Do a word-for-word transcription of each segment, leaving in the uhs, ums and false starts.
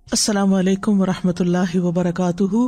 السلام علیکم ورحمۃ اللہ وبرکاتہ۔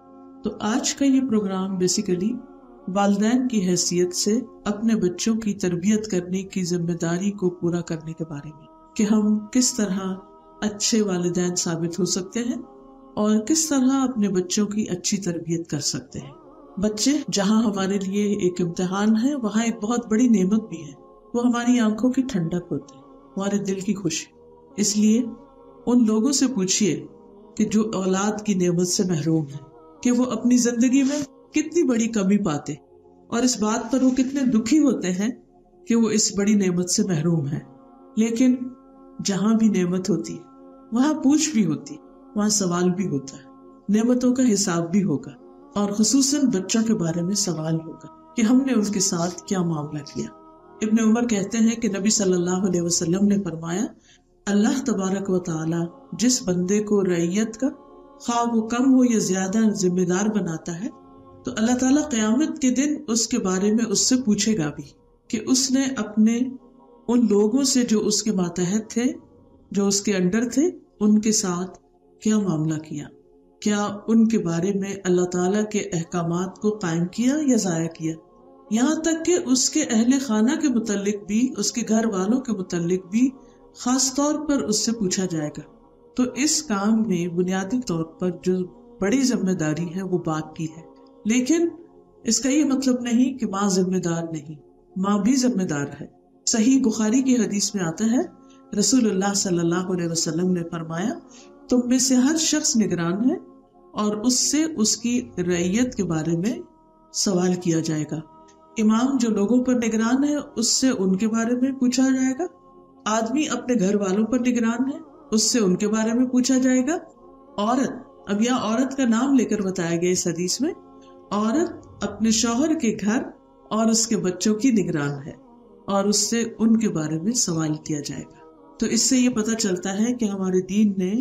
تو آج کا یہ پروگرام بیسیکلی والدین کی حیثیت سے اپنے بچوں کی تربیت کرنے کی ذمہ داری کو پورا کرنے کے بارے میں، کہ ہم کس طرح اچھے والدین ثابت ہو سکتے ہیں اور کس طرح اپنے بچوں کی اچھی تربیت کر سکتے ہیں۔ بچے جہاں ہمارے لیے ایک امتحان ہے، وہاں ایک بہت بڑی نعمت بھی ہے۔ وہ ہماری آنکھوں کی ٹھنڈک ہوتے ہیں، ہمارے دل کی خوشی۔ اس لیے ان لوگوں سے پوچھئے کہ جو اولاد کی نعمت سے محروم ہیں کہ وہ اپنی زندگی میں کتنی بڑی کمی پاتے، اور اس بات پر وہ کتنے دکھی ہوتے ہیں کہ وہ اس بڑی نعمت سے محروم ہیں۔ لیکن جہاں بھی نعمت ہوتی ہے وہاں پوچھ بھی ہوتی، وہاں سوال بھی ہوتا ہے، نعمتوں کا حساب بھی ہوگا، اور خصوصاً بچوں کے بارے میں سوال ہوگا کہ ہم نے ان کے ساتھ کیا معاملہ کیا۔ ابن عمر کہتے ہیں کہ نبی صلی اللہ علیہ وسلم نے فرمایا، اللہ تبارک و تعالی جس بندے کو رعیت کا خواہ وہ کم ہو یا زیادہ ذمہ دار بناتا ہے تو اللہ تعالیٰ قیامت کے دن اس کے بارے میں اس سے پوچھے گا بھی کہ اس نے اپنے ان لوگوں سے جو اس کے ماتحت تھے، جو اس کے انڈر تھے، ان کے ساتھ کیا معاملہ کیا، کیا ان کے بارے میں اللہ تعالیٰ کے احکامات کو قائم کیا یا ضائع کیا، یہاں تک کہ اس کے اہل خانہ کے متعلق بھی، اس کے گھر والوں کے متعلق بھی خاص طور پر اس سے پوچھا جائے گا۔ تو اس کام میں بنیادی طور پر جو بڑی ذمہ داری ہے وہ باپ کی ہے، لیکن اس کا یہ مطلب نہیں کہ ماں ذمہ دار نہیں، ماں بھی ذمہ دار ہے۔ صحیح بخاری کی حدیث میں آتا ہے، رسول اللہ صلی اللہ علیہ وسلم نے فرمایا، تم میں سے ہر شخص نگران ہے اور اس سے اس کی رعیت کے بارے میں سوال کیا جائے گا۔ امام جو لوگوں پر نگران ہے اس سے ان کے بارے میں پوچھا جائے گا، آدمی اپنے گھر والوں پر نگران ہے اس سے ان کے بارے میں پوچھا جائے گا، عورت، اب یہاں عورت کا نام لے کر بتایا گیا اس حدیث میں، عورت اپنے شوہر کے گھر اور اس کے بچوں کی نگران ہے اور اس سے ان کے بارے میں سوال کیا جائے گا۔ تو اس سے یہ پتہ چلتا ہے کہ ہمارے دین نے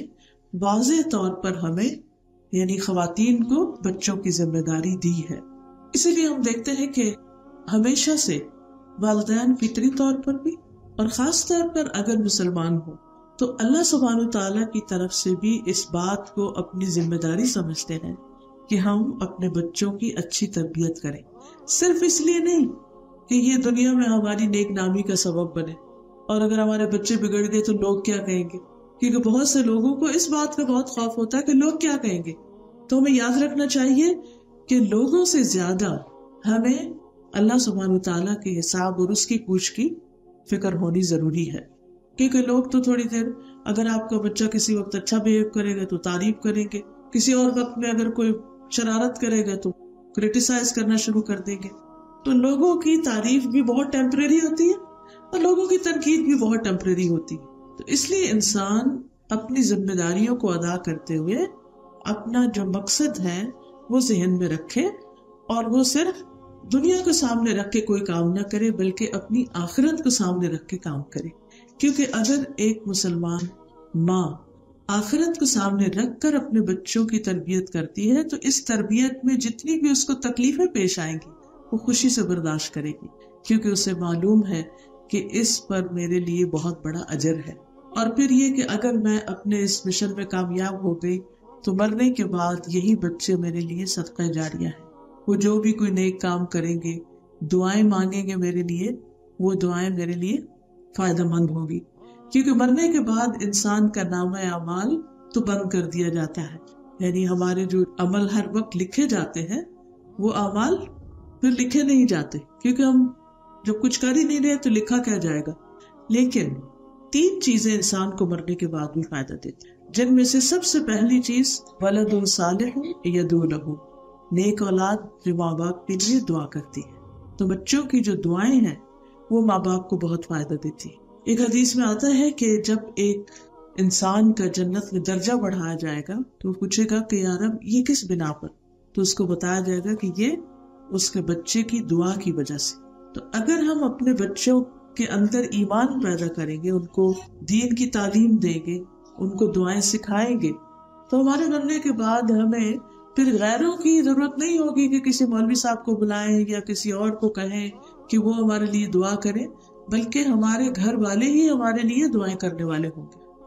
واضح طور پر ہمیں یعنی خواتین کو بچوں کی ذمہ داری دی ہے۔ اسی لیے ہم دیکھتے ہیں کہ ہمیشہ سے والدین فطری طور پر بھی اور خاص طور پر اگر مسلمان ہو تو اللہ سبحانہ وتعالیٰ کی طرف سے بھی اس بات کو اپنی ذمہ داری سمجھتے ہیں کہ ہم اپنے بچوں کی اچھی تربیت کریں، صرف اس لیے نہیں کہ یہ دنیا میں ہماری نیک نامی کا سبب بنے، اور اگر ہمارے بچے بگڑ گئے تو لوگ کیا کہیں گے، کیونکہ بہت سے لوگوں کو اس بات کا بہت خوف ہوتا ہے کہ لوگ کیا کہیں گے۔ تو ہمیں یاد رکھنا چاہیے کہ لوگوں سے زیادہ ہمیں اللہ سبحانہ وتعالیٰ کے حساب اور اس کی پوچھ کی فکر ہونی ضروری ہے، کیونکہ لوگ تو تھوڑی دیر، اگر آپ کا بچہ کسی وقت اچھا بہیو کرے گا تو تعریف کریں گے، کسی اور وقت میں اگر کوئی شرارت کرے گا تو کرٹیسائز کرنا شروع کر دیں گے۔ تو لوگوں کی تعریف بھی بہت ٹیمپریری ہوتی ہے اور لوگوں کی تنقید بھی بہت ٹیمپریری ہوتی ہے۔ تو اس لیے انسان اپنی ذمہ داریوں کو ادا کرتے ہوئے اپنا جو مقصد ہے وہ ذہن میں رکھے، اور وہ صرف دنیا کو سامنے رکھ کے کوئی کام نہ کرے بلکہ اپنی آخرت کو سامنے رکھ کے کام کرے، کیونکہ اگر ایک مسلمان ماں آخرت کو سامنے رکھ کر اپنے بچوں کی تربیت کرتی ہے تو اس تربیت میں جتنی بھی اس کو تکلیفیں پیش آئیں گی وہ خوشی سے برداشت کرے گی، کیونکہ اسے معلوم ہے کہ اس پر میرے لیے بہت بڑا اجر ہے۔ اور پھر یہ کہ اگر میں اپنے اس مشن میں کامیاب ہو گئی تو مرنے کے بعد یہی بچے میرے لیے صدقہ جاریہ ہے، وہ جو بھی کوئی نیک کام کریں گے، دعائیں مانگیں گے میرے لیے، وہ دعائیں میرے لیے فائدہ مند ہوگی، کیونکہ مرنے کے بعد انسان کا نامہ اعمال تو بند کر دیا جاتا ہے، یعنی ہمارے جو عمل ہر وقت لکھے جاتے ہیں وہ اعمال پھر لکھے نہیں جاتے، کیونکہ ہم جب کچھ کر ہی نہیں رہے تو لکھا کیا جائے گا۔ لیکن تین چیزیں انسان کو مرنے کے بعد بھی فائدہ دیتی ہیں، جن میں سے سب سے پہلی چیز ولد صالح یدعو لہ، نیک اولاد جو ماں باپ کے لیے دعا کرتی ہے۔ تو بچوں کی جو دعائیں ہیں وہ ماں باپ کو بہت فائدہ دیتی ہے۔ ایک حدیث میں آتا ہے کہ جب ایک انسان کا جنت میں درجہ بڑھایا جائے گا تو وہ پوچھے گا کہ یا رب یہ کس بنا پر، تو اس کو بتایا جائے گا کہ یہ اس کے بچے کی دعا کی وجہ سے۔ تو اگر ہم اپنے بچوں کے اندر ایمان پیدا کریں گے، ان کو دین کی تعلیم دیں گے، ان کو دعائیں سکھائیں گے، تو ہمارے مرنے کے بعد ہمیں پھر غیروں کی ضرورت نہیں ہوگی کہ کسی مولوی صاحب کو بلائیں یا کسی اور کو کہیں کہ وہ ہمارے لیے دعا کریں، بلکہ ہمارے گھر والے ہی ہمارے لیے دعائیں کرنے والے ہوں گے۔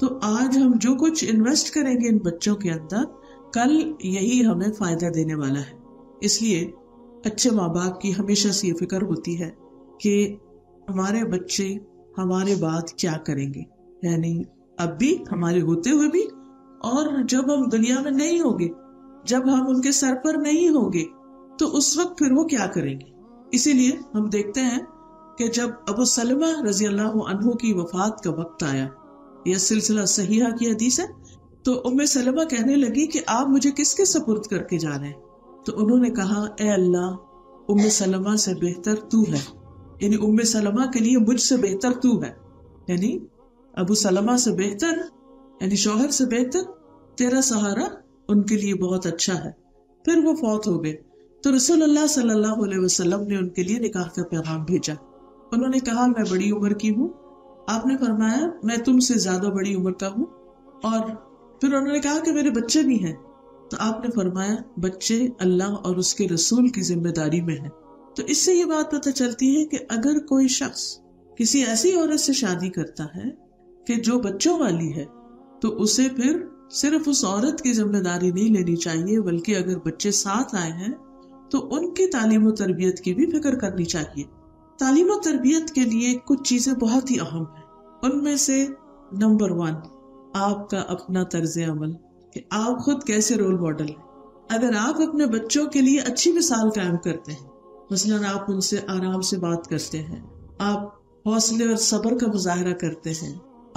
تو آج ہم جو کچھ انویسٹ کریں گے ان بچوں کے اندر، کل یہی ہمیں فائدہ دینے والا ہے. اس لیے اچھے ماں باپ کی ہمیشہ سے یہ فکر ہوتی ہے کہ ہمارے بچے ہمارے بعد کیا کریں گے، یعنی اب بھی ہمارے ہوتے ہوئے بھی، اور جب ہم دنیا میں نہیں ہوں گے، جب ہم ان کے سر پر نہیں ہوں گے تو اس وقت پھر وہ کیا کریں گے. اسی لیے ہم دیکھتے ہیں کہ جب ابو سلمہ رضی اللہ عنہ کی وفات کا وقت آیا، یہ سلسلہ صحیحہ کی حدیث ہے، تو ام سلمہ کہنے لگی کہ آپ مجھے کس کے سپرد کر کے جا رہے ہیں؟ تو انہوں نے کہا اے اللہ، ام سلمہ سے بہتر تو ہے، یعنی ام سلمہ کے لیے مجھ سے بہتر تو ہے، یعنی ابو سلمہ سے بہتر، یعنی شوہر سے بہتر تیرا سہارا ان کے لیے بہت اچھا ہے. پھر وہ فوت ہو گئے تو رسول اللہ صلی اللہ علیہ وسلم نے ان کے لیے نکاح کا پیغام بھیجا. انہوں نے کہا میں بڑی عمر کی ہوں. آپ نے فرمایا میں تم سے زیادہ بڑی عمر کا ہوں. اور پھر انہوں نے کہا کہ میرے بچے بھی ہیں. تو آپ نے فرمایا بچے اللہ اور اس کے رسول کی ذمہ داری میں ہیں. تو اس سے یہ بات پتہ چلتی ہے کہ اگر کوئی شخص کسی ایسی عورت سے شادی کرتا ہے کہ جو بچوں والی ہے تو اسے پھر صرف اس عورت کی ذمہ داری نہیں لینی چاہیے، بلکہ اگر بچے ساتھ آئے ہیں تو ان کی تعلیم و تربیت کی بھی فکر کرنی چاہیے. تعلیم و تربیت کے لیے کچھ چیزیں بہت ہی اہم ہیں. ان میں سے نمبر ون آپ کا اپنا طرز عمل، کہ آپ خود کیسے رول ماڈل ہیں. اگر آپ اپنے بچوں کے لیے اچھی مثال قائم کرتے ہیں، مثلاً آپ ان سے آرام سے بات کرتے ہیں، آپ حوصلے اور صبر کا مظاہرہ کرتے ہیں،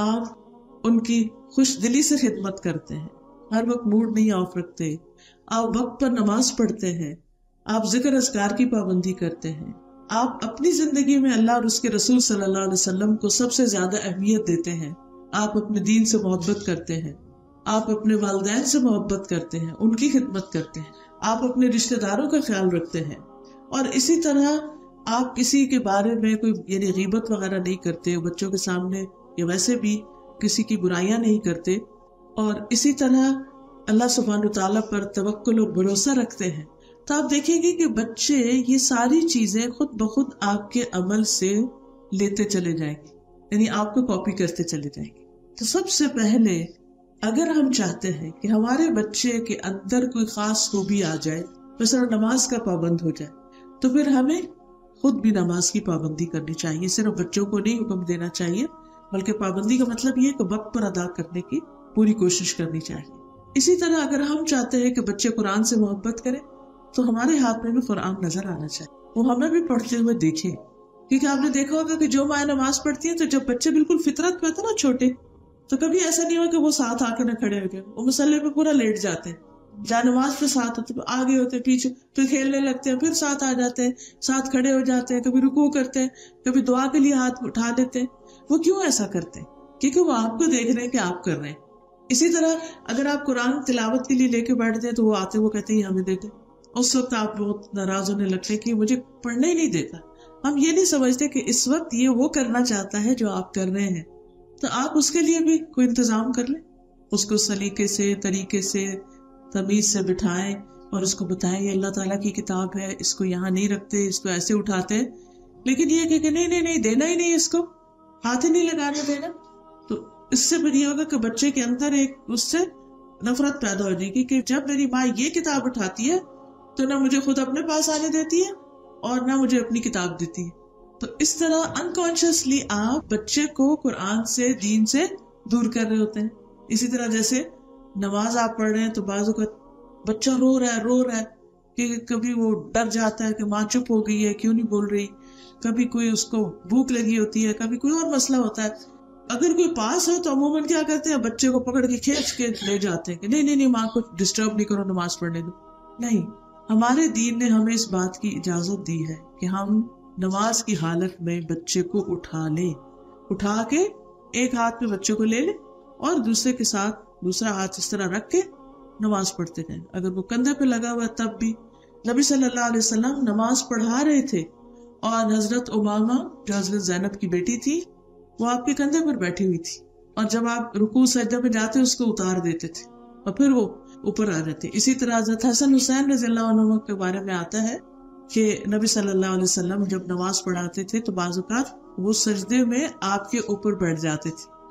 آپ ان کی خوش دلی سے خدمت کرتے ہیں، ہر وقت موڈ نہیں آف رکھتے، آپ وقت پر نماز پڑھتے ہیں، آپ ذکر اذکار کی پابندی کرتے ہیں، آپ اپنی زندگی میں اللہ اور اس کے رسول صلی اللہ علیہ وسلم کو سب سے زیادہ اہمیت دیتے ہیں، آپ اپنے دین سے محبت کرتے ہیں، آپ اپنے والدین سے محبت کرتے ہیں، ان کی خدمت کرتے ہیں، آپ اپنے رشتہ داروں کا خیال رکھتے ہیں، اور اسی طرح آپ کسی کے بارے میں کوئی یعنی غیبت وغیرہ نہیں کرتے، بچوں کے سامنے یا ویسے بھی کسی کی برائیاں نہیں کرتے، اور اسی طرح اللہ سبحانہ تعالیٰ پر توکل و بھروسہ رکھتے ہیں. تو آپ دیکھیں گے کہ بچے یہ ساری چیزیں خود بخود آپ کے عمل سے لیتے چلے جائیں گے، یعنی آپ کو کاپی کرتے چلے جائیں گے. تو سب سے پہلے اگر ہم چاہتے ہیں کہ ہمارے بچے کے اندر کوئی خاص خوبی آ جائے، مثلا نماز کا پابند ہو جائے، تو پھر ہمیں خود بھی نماز کی پابندی کرنی چاہیے. صرف بچوں کو نہیں حکم دینا چاہیے، بلکہ پابندی کا مطلب یہ کہ وقت پر ادا کرنے کی پوری کوشش کرنی چاہیے. اسی طرح اگر ہم چاہتے ہیں کہ بچے قرآن سے محبت کریں تو ہمارے ہاتھ میں بھی قرآن نظر آنا چاہیے، وہ ہمیں بھی پڑھتے ہوئے دیکھیں. کیونکہ آپ نے دیکھا ہوگا کہ جو مائیں نماز پڑھتی ہیں تو جب بچے بالکل فطرت پہ ہوتے نا چھوٹے، تو کبھی ایسا نہیں ہوا کہ وہ ساتھ آ کے نہ کھڑے ہو گئے، وہ مصلی پہ پورا لیٹ جاتے ہیں، جا نماز پہ ساتھ ہوتے، آگے ہوتے پیچھے، پھر کھیلنے لگتے ہیں، پھر ساتھ آ جاتے ہیں، ساتھ کھڑے ہو جاتے ہیں، کبھی رکوع کرتے ہیں، کبھی دعا کے لیے ہاتھ اٹھا دیتے ہیں. وہ کیوں ایسا کرتے ہیں؟ کیونکہ وہ آپ کو دیکھ رہے ہیں کہ آپ کر رہے ہیں. اسی طرح اگر آپ قرآن تلاوت کے لیے لے کے بیٹھتے ہیں تو وہ آتے وہ کہتے ہیں ہمیں دے دیں. اس وقت آپ بہت ناراض ہونے لگتے کہ مجھے پڑھنے ہی نہیں دیتا. ہم یہ نہیں سمجھتے کہ اس وقت یہ وہ کرنا چاہتا ہے جو آپ کر رہے ہیں، تو آپ اس کے لیے بھی کوئی انتظام کر لیں، اس کو سلیقے سے طریقے سے تمیز سے بٹھائیں اور اس کو بتائیں یہ اللہ تعالیٰ کی کتاب ہے، اس کو یہاں نہیں رکھتے، اس کو ایسے اٹھاتے ہیں. لیکن یہ کہ نہیں نہیں نہیں دینا ہی نہیں، اس کو ہاتھ ہی نہیں لگانے دینا. تو اس سے پھر یہ ہوگا کہ بچے کے اندر ایک اس سے نفرت پیدا ہو جائے گی کہ جب میری ماں یہ کتاب اٹھاتی ہے تو نہ مجھے خود اپنے پاس آنے دیتی ہے اور نہ مجھے اپنی کتاب دیتی ہے. تو اس طرح انکانشیسلی آپ بچے کو قرآن سے دین سے دور کر رہے ہوتے ہیں. اسی طرح جیسے نماز آپ پڑھ رہے ہیں تو بعض اوقات بچہ رو رہا ہے رو رہا ہے کہ کبھی وہ ڈر جاتا ہے کہ ماں چپ ہو گئی ہے کیوں نہیں بول رہی، کبھی کوئی اس کو بھوک لگی ہوتی ہے، کبھی کوئی اور مسئلہ ہوتا ہے. اگر کوئی پاس ہو تو عموماً کیا کرتے ہیں، بچے کو پکڑ کے کھینچ کے لے جاتے ہیں کہ نہیں نہیں نہیں ماں کو ڈسٹرب نہیں کرو، نماز پڑھنے دو. نہیں، ہمارے دین نے ہمیں اس بات کی اجازت دی ہے کہ ہم نماز کی حالت میں بچے کو اٹھا لیں، اٹھا کے ایک ہاتھ میں بچے کو لے لیں اور دوسرے کے ساتھ دوسرا ہاتھ اس طرح رکھ کے نماز پڑھتے رہیں. اگر وہ کندھے پہ لگا ہوا تب بھی نبی صلی اللہ علیہ وسلم نماز پڑھا رہے تھے اور حضرت امامہ جو حضرت زینب کی بیٹی تھی وہ آپ کے کندھے پر بیٹھی ہوئی تھی، اور جب آپ رکوع سجدہ پہ جاتے اس کو اتار دیتے تھے اور پھر وہ اوپر آ جاتے. اسی طرح حضرت حسن حسین رضی اللہ عنہ کے بارے میں آتا ہے کہ نبی صلی اللہ علیہ وسلم جب نماز پڑھاتے تھے تو بعض اوقات وہ سجدے میں آپ کے اوپر بیٹھ جاتے تھے،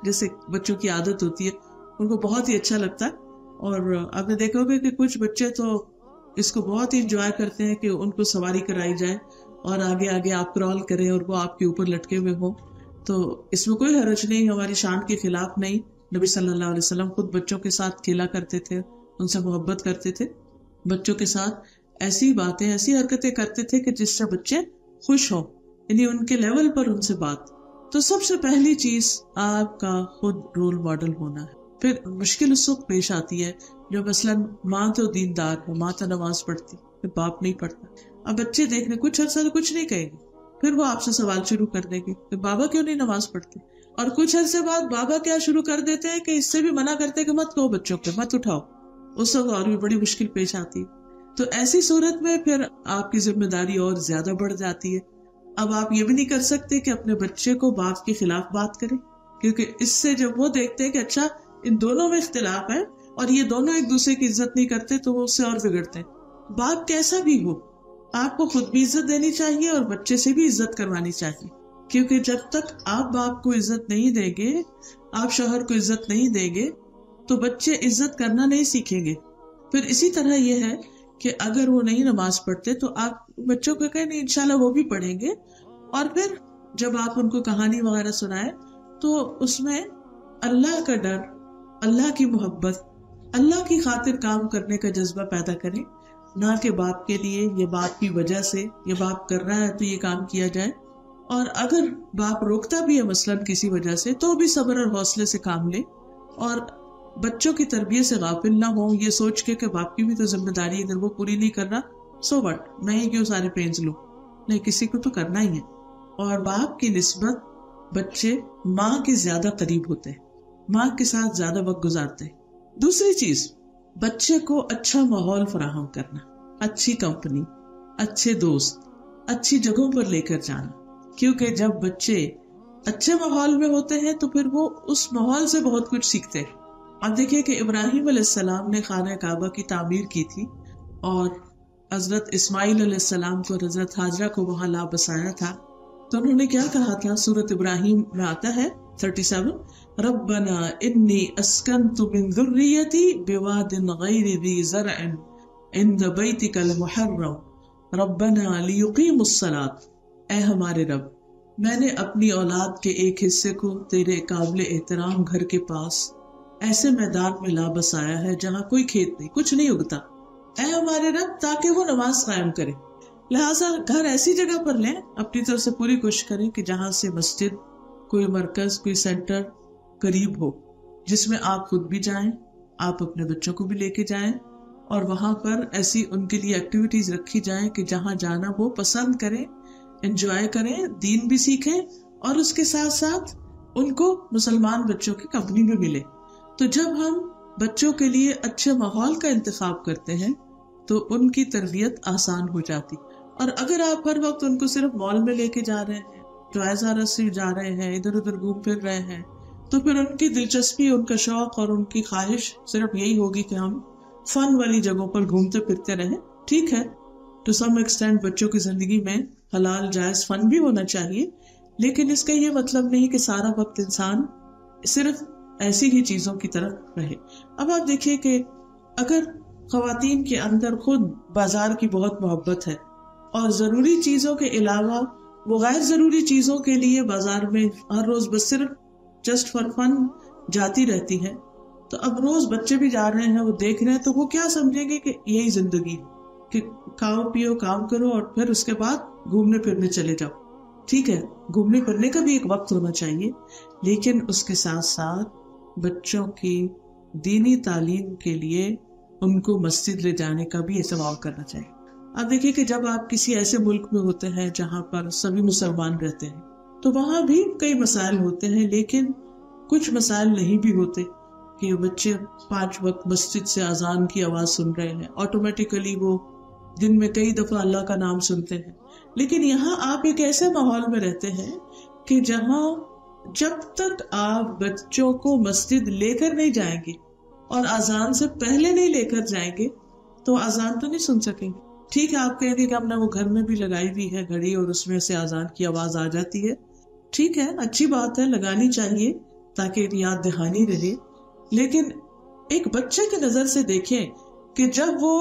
جیسے بچوں کی عادت ہوتی ہے ان کو بہت ہی اچھا لگتا ہے. اور آپ نے دیکھا ہوگا کہ کچھ بچے تو اس کو بہت ہی انجوائے کرتے ہیں کہ ان کو سواری کرائی جائے اور آگے آگے آپ کرال کریں اور وہ آپ کے اوپر لٹکے ہوئے ہوں. تو اس میں کوئی حرج نہیں، ہماری شان کے خلاف نہیں. نبی صلی اللہ علیہ وسلم خود بچوں کے ساتھ کھیلا کرتے تھے، ان سے محبت کرتے تھے، بچوں کے ساتھ ایسی باتیں ایسی حرکتیں کرتے تھے کہ جس سے بچے خوش ہوں، یعنی ان کے لیول پر ان سے بات. تو سب سے پہلی چیز آپ کا خود رول ماڈل ہونا ہے. پھر مشکل اس وقت پیش آتی ہے جو مثلاً ماں تو دیندار ہے، ماں تو نماز پڑھتی، پھر باپ نہیں پڑھتا. اب بچے دیکھنے کچھ عرصہ تو کچھ نہیں کہیں گے، پھر وہ آپ سے سوال شروع کر دیں گے کہ بابا کیوں نہیں نماز پڑھتے، اور کچھ عرصے بعد بابا کیا شروع کر دیتے ہیں کہ اس سے بھی منع کرتے کہ مت کہو بچوں پہ، مت اٹھاؤ. اس وقت اور بھی بڑی مشکل پیش آتی ہے. تو ایسی صورت میں پھر آپ کی ذمہ داری اور زیادہ بڑھ جاتی ہے. اب آپ یہ بھی نہیں کر سکتے کہ اپنے بچے کو باپ کے خلاف بات کریں، کیونکہ اس سے جب وہ دیکھتے ہیں کہ اچھا ان دونوں میں اختلاف ہے اور یہ دونوں ایک دوسرے کی عزت نہیں کرتے تو وہ اس سے اور بگڑتے ہیں. باپ کیسا بھی ہو، آپ کو خود بھی عزت دینی چاہیے اور بچے سے بھی عزت کروانی چاہیے، کیونکہ جب تک آپ باپ کو عزت نہیں دیں گے، آپ شوہر کو عزت نہیں دیں گے تو بچے عزت کرنا نہیں سیکھیں گے. پھر اسی طرح یہ ہے کہ اگر وہ نہیں نماز پڑھتے تو آپ بچوں کو کہیں نہیں انشاءاللہ وہ بھی پڑھیں گے. اور پھر جب آپ ان کو کہانی وغیرہ سنائیں تو اس میں اللہ کا ڈر، اللہ کی محبت، اللہ کی خاطر کام کرنے کا جذبہ پیدا کریں، نہ کہ باپ کے لیے یا باپ کی وجہ سے یہ باپ کر رہا ہے تو یہ کام کیا جائے. اور اگر باپ روکتا بھی ہے مثلاً کسی وجہ سے تو بھی صبر اور حوصلے سے کام لے، اور بچوں کی تربیت سے غافل نہ ہوں یہ سوچ کے کہ باپ کی بھی تو ذمہ داری ہے، اگر وہ پوری نہیں کر رہا سو وٹ، میں ہی کیوں سارے پینز لوں. نہیں، کسی کو تو کرنا ہی ہے. اور باپ کی نسبت بچے ماں کے زیادہ قریب ہوتے ہیں، ماں کے ساتھ زیادہ وقت گزارتے ہیں. دوسری چیز، بچے کو اچھا ماحول فراہم کرنا، اچھی کمپنی، اچھے دوست، اچھی جگہوں پر لے کر جانا، کیونکہ جب بچے اچھے ماحول میں ہوتے ہیں تو پھر وہ اس ماحول سے بہت کچھ سیکھتے ہیں. آپ دیکھیے کہ ابراہیم علیہ السلام نے خانہ کعبہ کی تعمیر کی تھی اور حضرت اسماعیل علیہ السلام کو حضرت ہاجرہ کو وہاں لا بسایا تھا. تو انہوں نے کیا کہا تھا؟ سورۃ ابراہیم میں آتا ہے سینتیس، ربنا انی اسکنت من ذریتی بواد غیر ذی زرع عند بیتک المحرم ربنا لیقیموا الصلاۃ. اے ہمارے رب، میں نے اپنی اولاد کے ایک حصے کو تیرے قابل احترام گھر کے پاس ایسے میدان میں لا بسایا ہے جہاں کوئی کھیت نہیں، کچھ نہیں اگتا، اے ہمارے رب، تاکہ وہ نماز قائم کرے. لہٰذا گھر ایسی جگہ پر لیں، اپنی طرف سے پوری کوشش کریں کہ جہاں سے مسجد، کوئی مرکز، کوئی سینٹر قریب ہو، جس میں آپ خود بھی جائیں، آپ اپنے بچوں کو بھی لے کے جائیں، اور وہاں پر ایسی ان کے لیے ایکٹیویٹیز رکھی جائیں کہ جہاں جانا وہ پسند کریں، انجوائے کریں، دین بھی سیکھیں، اور اس کے ساتھ ساتھ ان کو مسلمان بچوں کی کمپنی بھی ملے. تو جب ہم بچوں کے لیے اچھے ماحول کا انتخاب کرتے ہیں تو ان کی تربیت آسان ہو جاتی. اور اگر آپ ہر وقت ان کو صرف مال میں لے کے جا رہے ہیں، جائزہ رسی جا رہے ہیں، ادھر ادھر گھوم پھر رہے ہیں، تو پھر ان کی دلچسپی، ان کا شوق اور ان کی خواہش صرف یہی ہوگی کہ ہم فن والی جگہوں پر گھومتے پھرتے رہیں. ٹھیک ہے، ٹو سم ایکسٹینٹ بچوں کی زندگی میں حلال جائز فن بھی ہونا چاہیے، لیکن اس کا یہ مطلب نہیں کہ سارا وقت انسان صرف ایسی ہی چیزوں کی طرف رہے. اب آپ دیکھیے کہ اگر خواتین کے اندر خود بازار کی بہت محبت ہے اور ضروری چیزوں کے علاوہ وہ غیر ضروری چیزوں کے لیے بازار میں ہر روز بس صرف جسٹ فار فن جاتی رہتی ہے، تو اب روز بچے بھی جا رہے ہیں، وہ دیکھ رہے ہیں، تو وہ کیا سمجھیں گے کہ یہی زندگی کہ کھاؤ پیو کام کرو اور پھر اس کے بعد گھومنے پھرنے چلے جاؤ. ٹھیک ہے، گھومنے پھرنے کا بھی ایک وقت ہونا چاہیے، لیکن اس کے ساتھ ساتھ بچوں کی دینی تعلیم کے لیے ان کو مسجد لے جانے کا بھی اہتمام کرنا چاہیے. آپ دیکھیے کہ جب آپ کسی ایسے ملک میں ہوتے ہیں جہاں پر سبھی مسلمان رہتے ہیں تو وہاں بھی کئی مسائل ہوتے ہیں، لیکن کچھ مسائل نہیں بھی ہوتے کہ بچے پانچ وقت مسجد سے اذان کی آواز سن رہے ہیں، آٹومیٹیکلی وہ دن میں کئی دفعہ اللہ کا نام سنتے ہیں. لیکن یہاں آپ ایک ایسے ماحول میں رہتے ہیں کہ جہاں جب تک آپ بچوں کو مسجد لے کر نہیں جائیں گے اور اذان سے پہلے نہیں لے کر جائیں گے تو اذان تو نہیں سن سکیں گے. ٹھیک ہے، آپ کہیں گے کہ ہم نے وہ گھر میں بھی لگائی ہوئی ہے گھڑی اور اس میں سے اذان کی آواز آ جاتی ہے. ٹھیک ہے، اچھی بات ہے، لگانی چاہیے، تاکہ یاد دہانی رہے. لیکن ایک بچے کی نظر سے دیکھیں کہ جب وہ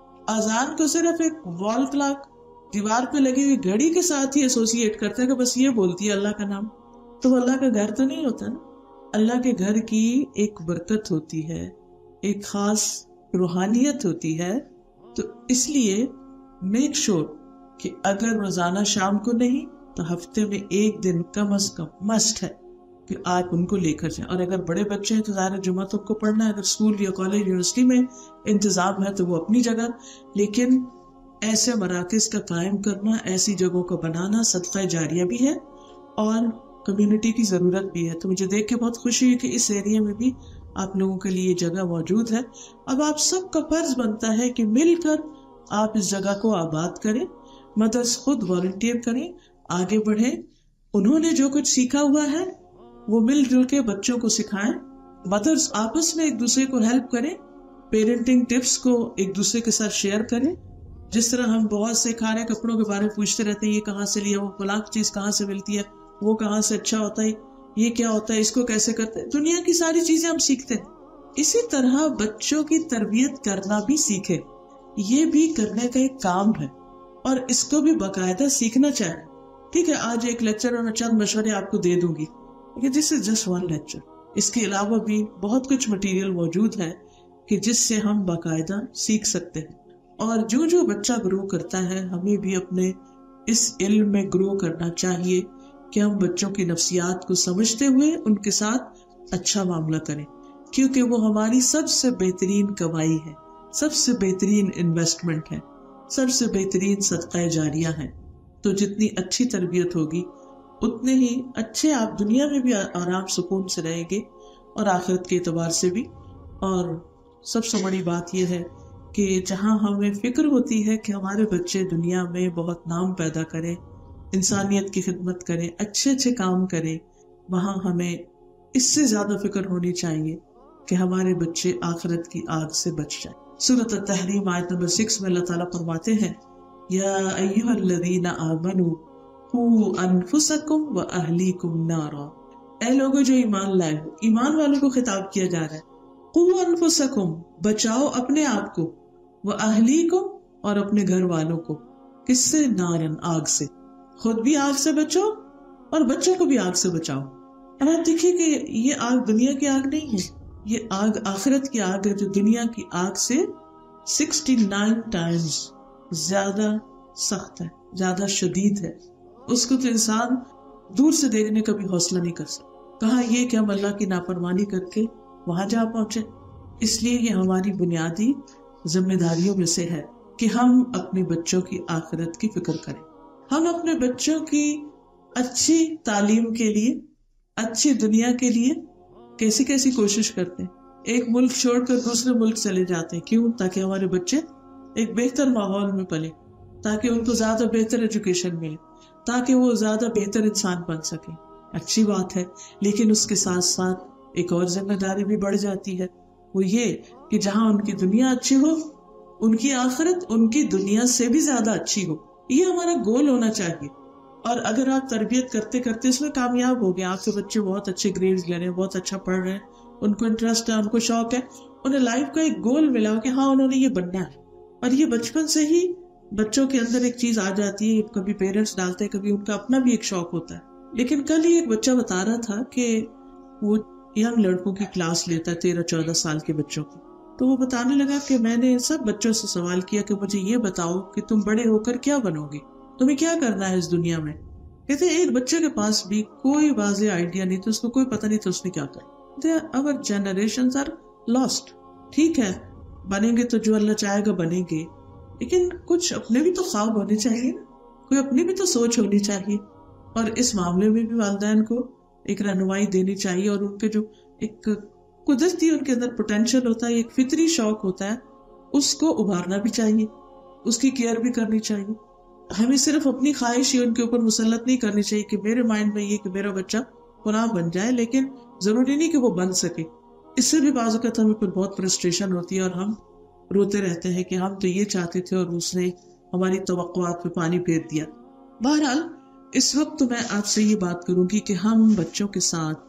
اذان کو صرف ایک وال کلاک دیوار پہ لگی ہوئی گھڑی کے ساتھ ہی ایسوسیٹ کرتا ہے کہ بس یہ بولتی ہے اللہ کا نام، تو وہ اللہ کا گھر تو نہیں ہوتا نا. اللہ کے گھر کی ایک برکت ہوتی ہے، ایک خاص روحانیت ہوتی ہے. تو اس لیے میک شور کہ اگر روزانہ شام کو نہیں تو ہفتے میں ایک دن کم از کم مسٹ ہے کہ آپ ان کو لے کر جائیں. اور اگر بڑے بچے ہیں تو ظاہر جمعہ تک کو پڑھنا ہے، اگر اسکول یا کالج یونیورسٹی میں انتظام ہے تو وہ اپنی جگہ. لیکن ایسے مراکز کا قائم کرنا، ایسی جگہوں کو بنانا صدقہ جاریہ بھی ہے اور کمیونٹی کی ضرورت بھی ہے. تو مجھے دیکھ کے بہت خوشی ہوئی کہ اس ایریا میں بھی آپ لوگوں کے لیے جگہ موجود ہے. اب آپ سب کا فرض بنتا ہے کہ مل کر آپ اس جگہ کو آباد کریں. مدرس خود والنٹیئر کریں، آگے بڑھیں. انہوں نے جو کچھ سیکھا ہوا ہے وہ مل جل کے بچوں کو سکھائیں. مدرس آپس میں ایک دوسرے کو ہیلپ کریں، پیرنٹنگ ٹپس کو ایک دوسرے کے ساتھ شیئر کریں. جس طرح ہم بہت سے کھانے کپڑوں کے بارے میں پوچھتے رہتے ہیں، یہ کہاں سے لیا، وہ فلاں چیز کہاں سے ملتی ہے، وہ کہاں سے اچھا ہوتا ہے، یہ کیا ہوتا ہے، اس کو کیسے کرتے ہیں، دنیا کی ساری چیزیں ہم سیکھتے ہیں. اسی طرح بچوں کی تربیت کرنا بھی سیکھیں. یہ بھی کرنے کا ایک کام ہے اور اس کو بھی باقاعدہ سیکھنا چاہیں. ٹھیک ہے، آج ایک لیکچر اور چند مشورے آپ کو دے دوں گی، this is just one lecture. اس کے علاوہ بھی بہت کچھ مٹیریل موجود ہے کہ جس سے ہم باقاعدہ سیکھ سکتے ہیں. اور جو جو بچہ گرو کرتا ہے ہمیں بھی اپنے اس علم میں گرو کرنا چاہیے کہ ہم بچوں کی نفسیات کو سمجھتے ہوئے ان کے ساتھ اچھا معاملہ کریں، کیونکہ وہ ہماری سب سے بہترین کمائی ہے، سب سے بہترین انویسٹمنٹ ہے، سب سے بہترین صدقہ جاریہ ہے. تو جتنی اچھی تربیت ہوگی اتنے ہی اچھے آپ دنیا میں بھی آرام سکون سے رہیں گے اور آخرت کے اعتبار سے بھی. اور سب سے بڑی بات یہ ہے کہ جہاں ہمیں فکر ہوتی ہے کہ ہمارے بچے دنیا میں بہت نام پیدا کریں، انسانیت کی خدمت کریں، اچھے اچھے کام کریں، وہاں ہمیں اس سے زیادہ فکر ہونی چاہیے کہ ہمارے بچے آخرت کی آگ سے بچ جائیں. سورۃ التحریم آیت نمبر سکس میں اللہ تعالیٰ فرماتے ہیں، یا ایھا الذین آمنوا قوا انفسکم واہلیکم نارا. اے لوگوں جو ایمان لائے ہو، ایمان والوں کو خطاب کیا جا رہا ہے. قوا انفسکم، بچاؤ اپنے آپ کو، واہلیکم، اور اپنے گھر والوں کو. کس سے؟ نارن، آگ سے. خود بھی آگ سے بچو اور بچوں کو بھی آگ سے بچاؤ. اور آپ دیکھیے کہ یہ آگ دنیا کی آگ نہیں ہے، یہ آگ آخرت کی آگ ہے جو دنیا کی آگ سے سکسٹی نائن ٹائمز زیادہ سخت ہے، زیادہ شدید ہے. اس کو تو انسان دور سے دیکھنے کا بھی حوصلہ نہیں کر سکتا. کہا یہ کہ ہم اللہ کی نافرمانی کر کے وہاں جا پہنچے. اس لیے یہ ہماری بنیادی ذمہ داریوں میں سے ہے کہ ہم اپنے بچوں کی آخرت کی فکر کریں. ہم اپنے بچوں کی اچھی تعلیم کے لیے، اچھی دنیا کے لیے کیسی کیسی کوشش کرتے ہیں. ایک ملک چھوڑ کر دوسرے ملک چلے جاتے ہیں. کیوں؟ تاکہ ہمارے بچے ایک بہتر ماحول میں پلے، تاکہ ان کو زیادہ بہتر ایجوکیشن ملے، تاکہ وہ زیادہ بہتر انسان بن سکیں. اچھی بات ہے، لیکن اس کے ساتھ ساتھ ایک اور ذمہ داری بھی بڑھ جاتی ہے. وہ یہ کہ جہاں ان کی دنیا اچھی ہو، ان کی آخرت ان کی دنیا سے بھی زیادہ اچھی ہو. یہ ہمارا گول ہونا چاہیے. اور اگر آپ تربیت کرتے کرتے اس میں کامیاب ہو گئے، آپ کے بچے بہت اچھے گریڈز لے رہے ہیں، بہت اچھا پڑھ رہے ہیں، ان کو انٹرسٹ ہے، ان کو شوق ہے، انہیں لائف کا ایک گول ملا کہ ہاں انہوں نے یہ بننا ہے. اور یہ بچپن سے ہی بچوں کے اندر ایک چیز آ جاتی ہے. کبھی پیرنٹس ڈالتے ہیں، کبھی ان کا اپنا بھی ایک شوق ہوتا ہے. لیکن کل ہی ایک بچہ بتا رہا تھا کہ وہ ینگ لڑکوں کی کلاس لیتا ہے، تیرہ چودہ سال کے بچوں کی. تو وہ بتانے لگا کہ میں نے سب بچوں سے سوال کیا کہ مجھے یہ بتاؤ کہ تم بڑے ہو کر کیا بنو گے، تمہیں کیا کرنا ہے اس دنیا میں. کہتے ہیں ایک بچے کے پاس بھی کوئی واضح آئیڈیا نہیں، تو اس کو کوئی پتہ نہیں تو اس نے کیا کرنا. our generations are lost. ٹھیک ہے، بنیں گے تو جو اللہ چاہے گا بنیں گے، لیکن کچھ اپنے بھی تو خواب ہونے چاہیے، کوئی اپنی بھی تو سوچ ہونی چاہیے. اور اس معاملے میں بھی والدین کو ایک رہنمائی دینی چاہیے، اور ان کے جو ایک قدرتی ان کے اندر پوٹینشیل ہوتا ہے، ایک فطری شوق ہوتا ہے، اس کو ابھارنا بھی چاہیے، اس کی کیئر بھی کرنی چاہیے. ہمیں صرف اپنی خواہش ہی ان کے اوپر مسلط نہیں کرنی چاہیے کہ میرے مائنڈ میں یہ کہ میرا بچہ فلاں بن جائے، لیکن ضروری نہیں کہ وہ بن سکے. اس سے بھی بعض اوقات ہمیں پھر بہت فرسٹریشن ہوتی ہے اور ہم روتے رہتے ہیں کہ ہم تو یہ چاہتے تھے اور اس نے ہماری توقعات پہ پانی پھیر دیا. بہرحال اس وقت تو میں آپ سے یہ بات کروں گی کہ ہم بچوں کے ساتھ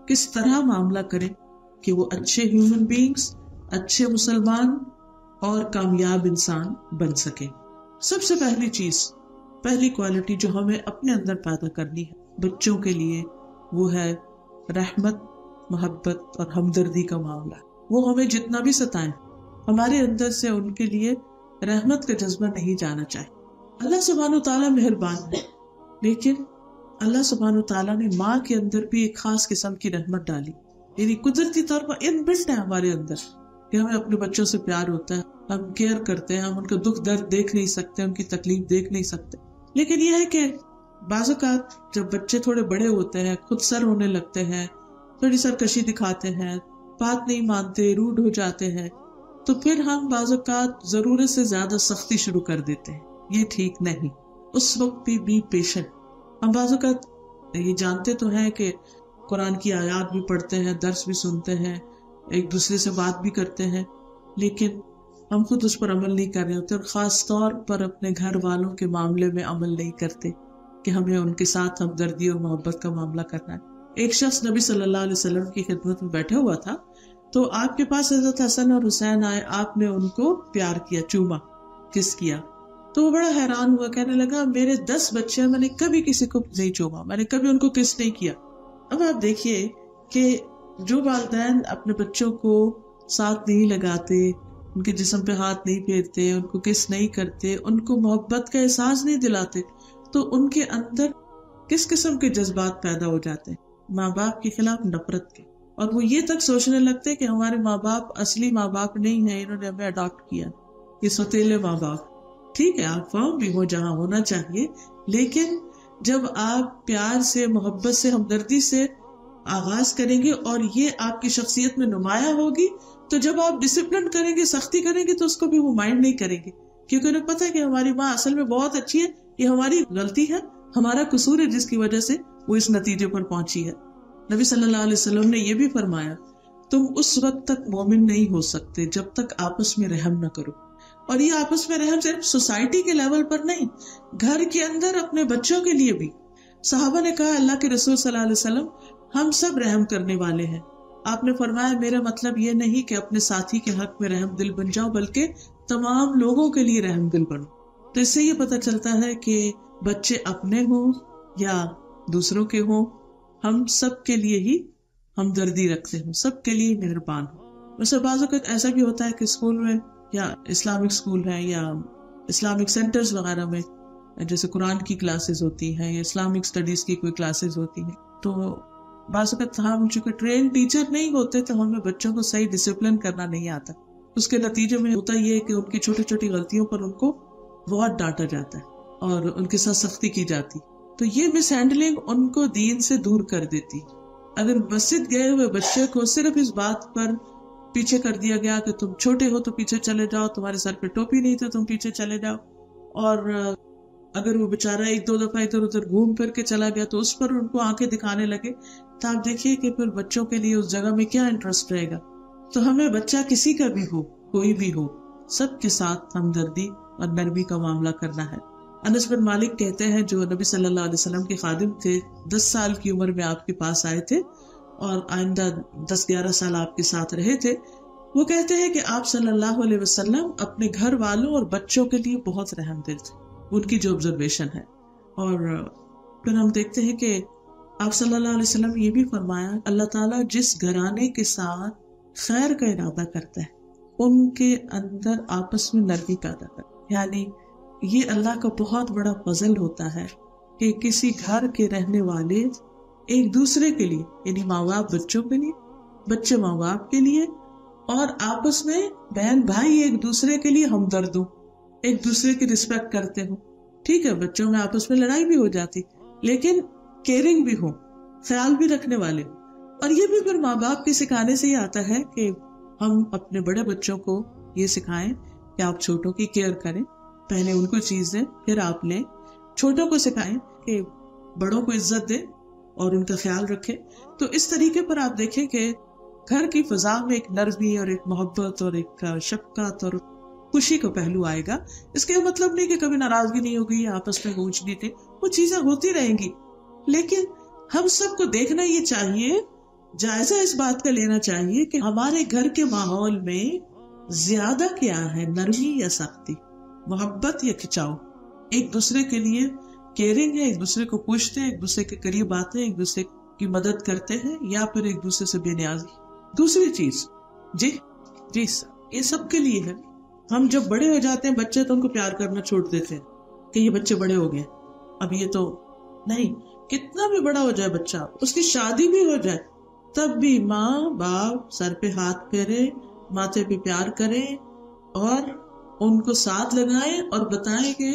किस तरह मामला करें कि वो अच्छे ह्यूमन बीइंग्स, अच्छे मुसलमान और कामयाब इंसान बन सके। सबसे पहली चीज, पहली क्वालिटी जो हमें अपने अंदर पैदा करनी है बच्चों के लिए, वो है रहमत, मोहब्बत और हमदर्दी का मामला। वो हमें जितना भी सताएं, हमारे अंदर से उनके लिए रहमत का जज्बा नहीं जाना चाहिए। अल्लाह सुब्हानहू तआला मेहरबान है, लेकिन अल्लाह सुब्हानहू तआला ने माँ के अंदर भी एक खास किस्म की रहमत डाली, यानी कुदरती तौर पर इनबिल्ट है हमारे अंदर कि हमें अपने बच्चों से प्यार होता है, हम केयर करते हैं, हम उनका दुख दर्द देख नहीं सकते, उनकी तकलीफ देख नहीं सकते। लेकिन यह है कि बाज़ औक़ात जब बच्चे थोड़े बड़े होते हैं, खुद सर होने लगते हैं, थोड़ी सरकशी दिखाते हैं, बात नहीं मानते, रूड हो जाते हैं, तो फिर हम बाज़ औक़ात जरूरत से ज्यादा सख्ती शुरू कर देते हैं। ये ठीक नहीं। उस वक्त भी बी पेशेंट। हम बाज़ औक़ात ये जानते तो हैं कि कुरान की आयत भी पढ़ते हैं, दर्स भी सुनते हैं, एक दूसरे से बात भी करते हैं, लेकिन हम खुद उस पर अमल नहीं कर रहे होते, और ख़ास तौर पर अपने घर वालों के मामले में अमल नहीं करते कि हमें उनके साथ हमदर्दी और मोहब्बत का मामला करना है। एक शख्स नबी सल्लल्लाहु अलैहि वसल्लम की खिदमत में बैठा हुआ था, तो आपके पास हज़रत हसन और हुसैन आए, आपने उनको प्यार किया, चूमा, किस किया, तो वो बड़ा हैरान हुआ, कहने लगा मेरे दस बच्चे हैं, मैंने कभी किसी को नहीं चूमा, मैंने कभी उनको किस नहीं किया। अब आप देखिए कि जो वालिदैन अपने बच्चों को साथ नहीं लगाते, उनके जिस्म पे हाथ नहीं फेरते, उनको किस नहीं करते, उनको मोहब्बत का एहसास नहीं दिलाते, तो उनके अंदर किस किस्म के जज्बात पैदा हो जाते हैं? माँ बाप के खिलाफ नफरत के, और वो ये तक सोचने लगते हैं कि हमारे माँ बाप असली माँ बाप नहीं है, इन्होंने हमें अडॉप्ट किया, ये सौतेले माँ बाप। ठीक है, आप फर्म भी हो जहाँ होना चाहिए, लेकिन जब आप प्यार से, मोहब्बत से, हमदर्दी से आगाज करेंगे और ये आपकी शख्सियत में नुमाया होगी, तो जब आप डिसिप्लिन करेंगे, सख्ती करेंगे, तो उसको भी वो माइंड नहीं करेंगे, क्योंकि उन्हें पता है कि हमारी माँ असल में बहुत अच्छी है, ये हमारी गलती है, हमारा कसूर है, जिसकी वजह से वो इस नतीजे पर पहुंची है। नबी सल्लल्लाहु अलैहि वसल्लम ने यह भी फरमाया, तुम उस वक्त तक मोमिन नहीं हो सकते जब तक आपस में रहम न करो। और ये आपस में रहम सिर्फ सोसाइटी के लेवल पर नहीं, घर के अंदर अपने बच्चों के लिए भी। सहाबा ने कहा, अल्लाह के रसूल सल्लल्लाहु अलैहि वसल्लम, हम सब रहम करने वाले हैं। आपने फरमाया, मेरा मतलब ये नहीं कि अपने साथी के हक में रहम दिल बन जाओ, बल्कि तमाम लोगों के लिए रहम दिल बनो। तो इससे ये पता चलता है कि बच्चे अपने हों या दूसरों के हों, हम सब के लिए ही हमदर्दी रखते हैं, सब के लिए मेहरबान हो। वैसे बाज़ वक़्त ऐसा भी होता है कि स्कूल में या इस्लामिक स्कूल है या इस्लामिक सेंटर्स वगैरह में, जैसे कुरान की क्लासेस होती हैं या इस्लामिक स्टडीज की कोई क्लासेस होती हैं, तो बाज़ वक़्त हम चूंकि ट्रेन टीचर नहीं होते, तो हमें बच्चों को सही डिसिप्लिन करना नहीं आता। उसके नतीजे में होता ये है कि उनकी छोटी छोटी गलतियों पर उनको बहुत डांटा जाता है और उनके साथ सख्ती की जाती। तो ये मिस हैंडलिंग उनको दीन से दूर कर देती। अगर मस्जिद गए हुए बच्चे को सिर्फ इस बात पर पीछे कर दिया गया कि तुम छोटे हो तो पीछे चले जाओ, तुम्हारे सर पे टोपी नहीं तो तुम पीछे चले जाओ, और अगर वो बेचारा एक दो दफा इधर उधर घूम फिर के चला गया तो उस पर उनको आंखें दिखाने लगे, तो आप देखिए कि फिर बच्चों के लिए उस जगह में क्या इंटरेस्ट रहेगा। तो हमें बच्चा किसी का भी हो, कोई भी हो, सबके साथ हमदर्दी और नरमी का मामला करना है। अनस बिन मालिक कहते हैं, जो नबी सल्लल्लाहु अलैहि वसल्लम के खादिम थे, दस साल की उम्र में आपके पास आए थे और आइंदा दस ग्यारह साल आपके साथ रहे थे। वो कहते हैं कि आप सल्लल्लाहु अलैहि वसल्लम अपने घर वालों और बच्चों के लिए बहुत रहमदिल थे, उनकी जो ऑब्जर्वेशन है। और फिर हम देखते हैं कि आप सल्लल्लाहु अलैहि वसल्लम ने ये भी फरमाया, अल्लाह ताला जिस घराने के साथ खैर का इरादा करता है, उनके अंदर आपस में नरमी पैदा करता है। यानी ये अल्लाह का बहुत बड़ा फजल होता है कि किसी घर के रहने वाले एक दूसरे के लिए, यानी माँ बाप बच्चों के लिए, बच्चे माँ बाप के लिए, और आपस में बहन भाई एक दूसरे के लिए हमदर्द हो, एक दूसरे की रिस्पेक्ट करते हो। ठीक है, बच्चों में आपस में लड़ाई भी हो जाती, लेकिन केयरिंग भी हो, ख्याल भी रखने वाले। और ये भी फिर माँ बाप के सिखाने से ही आता है कि हम अपने बड़े बच्चों को ये सिखाएं कि आप छोटों की केयर करें, पहले उनको चीज दें, फिर आप लें। छोटों को सिखाएं कि बड़ों को इज्जत दें और उनका ख्याल रखें। तो इस तरीके पर आप देखें कि घर की फिजा में एक नरमी और एक मोहब्बत और एक शफकत और खुशी का पहलू आएगा। इसका मतलब नहीं कि कभी नाराजगी नहीं होगी, आपस में ऊंच नीचे, वो चीजें होती रहेंगी, लेकिन हम सबको देखना ये चाहिए جائزہ اس بات کا لینا چاہیے کہ ہمارے گھر کے ماحول میں زیادہ کیا ہے، نرمی یا سختی، محبت یا کھچاؤ، ایک دوسرے کے لیے کیئرنگ ہے، ایک دوسرے کو پوچھتے ہیں، ایک دوسرے کے قریب آتے ہیں، ایک دوسرے کی مدد کرتے ہیں، یا پھر ایک دوسرے سے بے نیازی۔ دوسری چیز، جی جی سر، یہ سب کے لیے ہے۔ ہم جب بڑے ہو جاتے ہیں بچے تو ان کو پیار کرنا چھوڑ دیتے ہیں کہ یہ بچے بڑے ہو گئے، اب یہ تو نہیں۔ کتنا بھی بڑا ہو جائے بچہ، اس کی شادی بھی ہو جائے، تب بھی ماں باپ سر پہ ہاتھ پھیرے، ماتھے پہ پیار کریں اور ان کو ساتھ لگائیں اور بتائیں کہ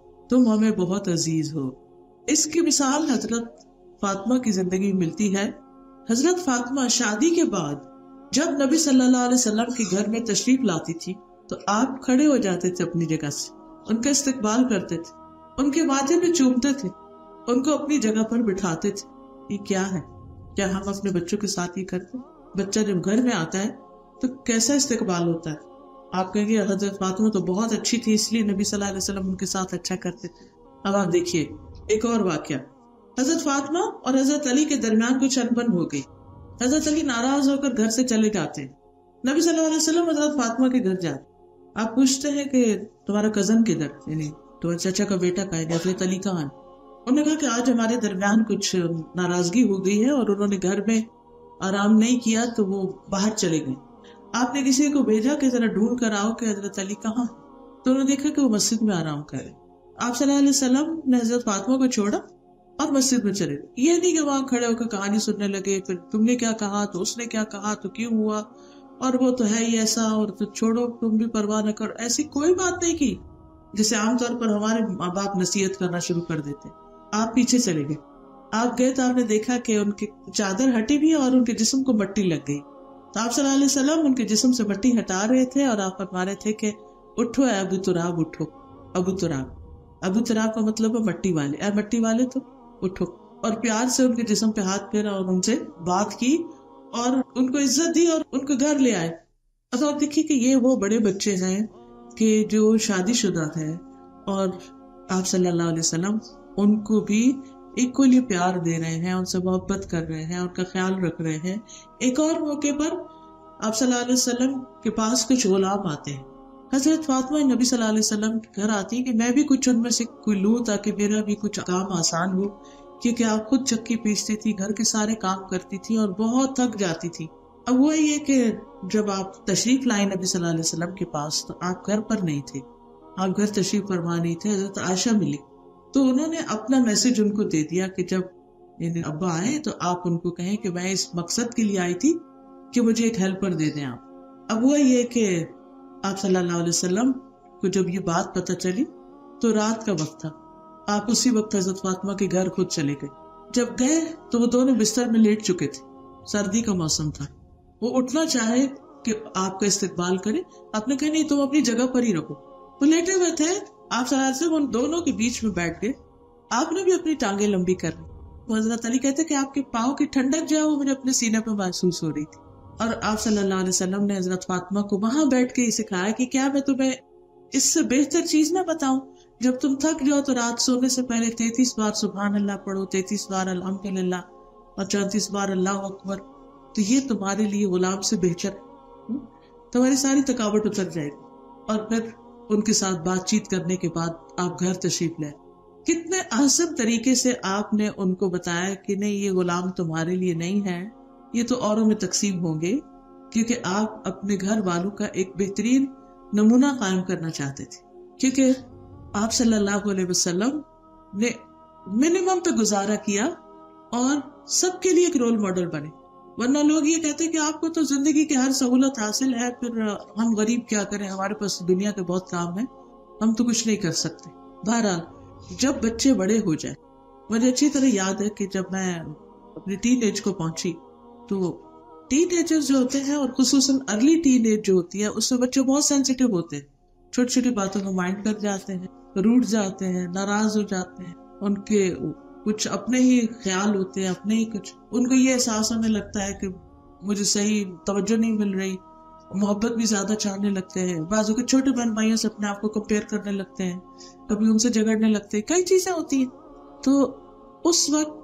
تم ہمیں بہت عزیز ہو۔ اس کی مثال حضرت فاطمہ کی زندگی میں ملتی ہے۔ حضرت فاطمہ شادی کے بعد جب نبی صلی اللہ علیہ وسلم کے گھر میں تشریف لاتی تھی تو آپ کھڑے ہو جاتے تھے اپنی جگہ سے، ان کا استقبال کرتے تھے، ان کے ماتھے پہ چومتے تھے، ان کو اپنی جگہ پر بٹھاتے تھے۔ یہ کیا ہے؟ کیا ہم اپنے بچوں کے ساتھ یہ کرتے؟ بچہ جب گھر میں آتا ہے تو کیسا استقبال ہوتا ہے؟ آپ کہیں گے حضرت فاطمہ تو بہت اچھی تھی اس لیے نبی صلی اللہ علیہ وسلم ان کے ساتھ اچھا کرتے تھے۔ اب آپ دیکھیے ایک اور واقعہ، حضرت فاطمہ اور حضرت علی کے درمیان کچھ انبن ہو گئی۔ حضرت علی ناراض ہو کر گھر سے چلے جاتے ہیں، نبی صلی اللہ علیہ وسلم حضرت فاطمہ کے گھر جاتے، آپ پوچھتے ہیں کہ تمہارا کزن کدھر، یعنی تمہارے چچا کا بیٹا کہاں ہے، حضرت علی کہاں ہے؟ انہوں نے کہا کہ آج ہمارے درمیان کچھ ناراضگی ہو گئی ہے اور انہوں نے گھر میں آرام نہیں کیا تو وہ باہر چلے گئے۔ آپ نے کسی کو بھیجا کہ ذرا ڈھونڈ کر آؤ کہ حضرت علی کہاں، تو انہوں نے دیکھا کہ وہ مسجد میں آرام کرے۔ آپ صلی اللہ علیہ وسلم نے حضرت فاطمہ کو چھوڑا اور مسجد میں چلے گئے۔ یہ نہیں کہ وہاں کھڑے ہو کر کہانی سننے لگے، پھر تم نے کیا کہا تو اس نے کیا کہا تو کیوں ہوا اور وہ تو ہے ہی ایسا اور تو چھوڑو تم بھی پرواہ نہ کرو، ایسی کوئی بات نہیں کی جسے عام طور پر ہمارے ماں باپ نصیحت کرنا شروع کر دیتے۔ آپ پیچھے چلے گئے، آپ گئے تو آپ نے دیکھا کہ ان کی چادر ہٹی بھی اور ان کے جسم کو مٹی لگ گئی، تو آپ صلی اللہ علیہ وسلم ان کے جسم سے مٹی ہٹا رہے تھے اور آپ فرما رہے تھے کہ اٹھو اے ابو تراب، اٹھو ابو تراب۔ ابو تراب کا مطلب ہے مٹی والے، اے مٹی والے تو اٹھو، اور پیار سے ان کے جسم پہ ہاتھ پھیرا اور ان سے بات کی اور ان کو عزت دی اور ان کو گھر لے آئے۔ اب آپ دیکھیے کہ یہ وہ بڑے بچے ہیں کہ جو شادی شدہ ہیں اور آپ صلی اللہ علیہ وسلم ان کو بھی ایکولی پیار دے رہے ہیں، ان سے محبت کر رہے ہیں، ان کا خیال رکھ رہے ہیں۔ ایک اور موقع پر آپ صلی اللہ علیہ وسلم کے پاس کچھ غلام آتے ہیں، حضرت فاطمہ نبی صلی اللہ علیہ وسلم کے گھر آتی کہ میں بھی کچھ ان میں سے کوئی لوں تاکہ میرا بھی کچھ کام آسان ہو، کیونکہ آپ خود چکی پیستی تھی، گھر کے سارے کام کرتی تھی اور بہت تھک جاتی تھی۔ اب وہ یہ کہ جب آپ تشریف لائیں نبی صلی اللہ علیہ وسلم کے پاس تو آپ گھر پر نہیں تھے، آپ گھر تشریف فرما نہیں تھے، حضرت عائشہ ملی تو انہوں نے اپنا میسج ان کو دے دیا کہ جب یعنی ابا آئے تو آپ ان کو کہیں کہ میں اس مقصد کے لیے آئی تھی کہ مجھے ایک ہیلپر دے دیں آپ۔ اب وہ یہ کہ آپ صلی اللہ علیہ وسلم کو جب یہ بات پتہ چلی تو رات کا وقت تھا، آپ اسی وقت حضرت فاطمہ کے گھر خود چلے گئے۔ جب گئے تو وہ دونوں بستر میں لیٹ چکے تھے، سردی کا موسم تھا، وہ اٹھنا چاہے کہ آپ کا استقبال کرے، آپ نے کہا نہیں تم اپنی جگہ پر ہی رہو۔ وہ لیٹے ہوئے تھے، آپ صلی اللہ علیہ وسلم ان دونوں کے بیچ میں بیٹھ گئے، آپ نے بھی اپنی ٹانگیں لمبی کر لی۔ حضرت علی کہتے کہ آپ کے پاؤں کی ٹھنڈک جو ہے وہ مجھے اپنے سینے پہ محسوس ہو رہی تھی، اور آپ صلی اللہ علیہ وسلم نے حضرت فاطمہ کو وہاں بیٹھ کے یہ سکھایا کہ کیا میں تمہیں اس سے بہتر چیز نہ بتاؤں، جب تم تھک جاؤ تو رات سونے سے پہلے تینتیس بار سبحان اللہ پڑھو، تینتیس بار الحمدللہ اور چونتیس بار اللہ اکبر، تو یہ تمہارے لیے غلام سے بہتر ہے، تمہاری ساری تھکاوٹ اتر جائے گی۔ اور پھر ان کے ساتھ بات چیت کرنے کے بعد آپ گھر تشریف لائے۔ کتنے احسن طریقے سے آپ نے ان کو بتایا کہ نہیں یہ غلام تمہارے لیے نہیں ہے، یہ تو اوروں میں تقسیم ہوں گے، کیونکہ آپ اپنے گھر والوں کا ایک بہترین نمونہ قائم کرنا چاہتے تھے، کیونکہ آپ صلی اللہ علیہ وسلم نے منیمم پہ گزارا کیا اور سب کے لیے ایک رول ماڈل بنے۔ ورنہ لوگ یہ کہتے ہیں کہ آپ کو تو زندگی کی ہر سہولت حاصل ہے، پھر ہم غریب کیا کریں، ہمارے پاس دنیا کے بہت کام ہے، ہم تو کچھ نہیں کر سکتے۔ بہرحال جب بچے بڑے ہو جائیں، مجھے اچھی طرح یاد ہے کہ جب میں اپنی ٹین ایج کو پہنچی تو ٹین ایجر جو ہوتے ہیں اور خصوصاً ارلی ٹین ایج جو ہوتی ہے اس میں بچے بہت سینسیٹیو ہوتے ہیں، چھوٹی چھوٹی باتوں کو مائنڈ کر جاتے ہیں، روٹ جاتے ہیں، ناراض ہو جاتے ہیں، ان کے کچھ اپنے ہی خیال ہوتے ہیں، اپنے ہی کچھ ان کو یہ احساس ہونے لگتا ہے کہ مجھے صحیح توجہ نہیں مل رہی، محبت بھی زیادہ چاہنے لگتے ہیں، بعضوں کے چھوٹے بہن بھائیوں سے اپنے آپ کو کمپیئر کرنے لگتے ہیں، کبھی ان سے جھگڑنے لگتے ہیں، کئی چیزیں ہوتی ہیں۔ تو اس وقت